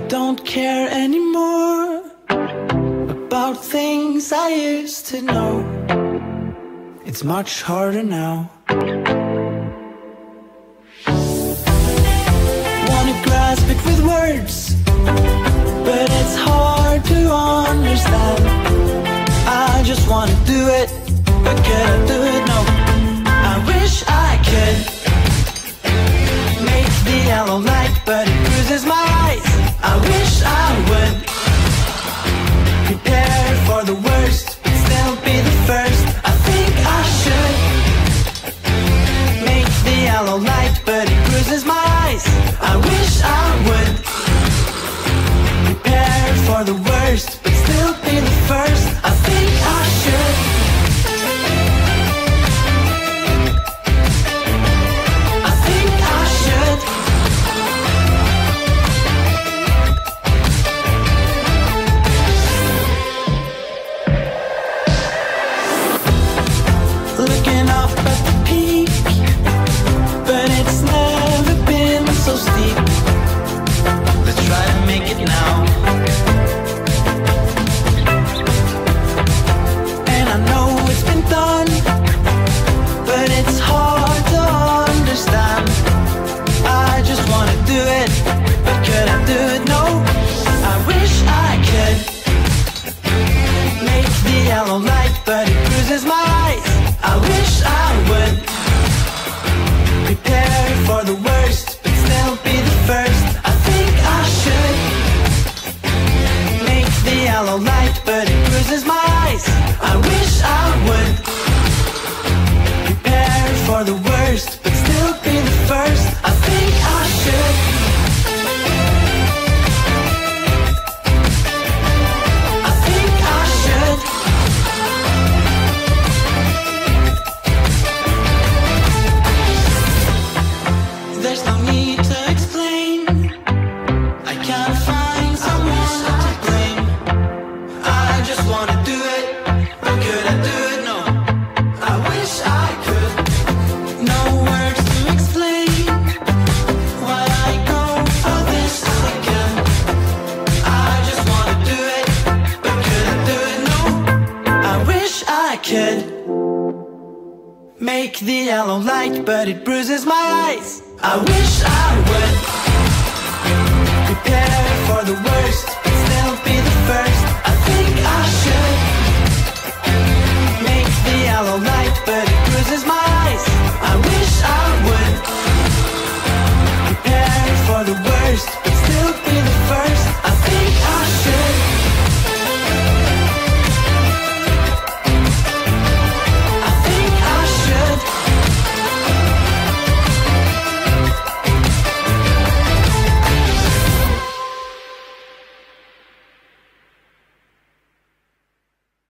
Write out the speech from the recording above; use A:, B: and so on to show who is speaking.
A: don't care anymore about things I used to know. It's much harder now. Wanna grasp it with words, but it's hard to understand. I just wanna do it, but can I do it? No. I wish I could make the yellow light, but it bruises my eyes. I wish I would prepare for the worst, but still be the first. I think I should make the yellow light, but it bruises my eyes. I wish I would prepare for the worst, but still be the first. I think I should. I think I should. Looking up at the peak, but it's never been so steep. Let's try to make it now. And I know it's been done, but it's hard to understand. I just wanna do it, but could I do it? No. I wish I could make the yellow light, but it bruises my eyes. I wish I would prepare for the worst, but still be the first. I think I should make the yellow light, but it bruises my eyes. I wish I would prepare for the worst, but still be the first. I think I should. I think I should. There's no need to explain. I can't find someone to blame. I just wanna do it, but could I do it? No. I wish I could. No words to explain why I go for this again. I just wanna do it, but could I do it? No. I wish I could make the yellow light, but it bruises my eyes. I wish I would prepare for the worst, but still be the first. I think I should make the yellow light, but it bruises my eyes. I wish I would prepare for the worst, but still be the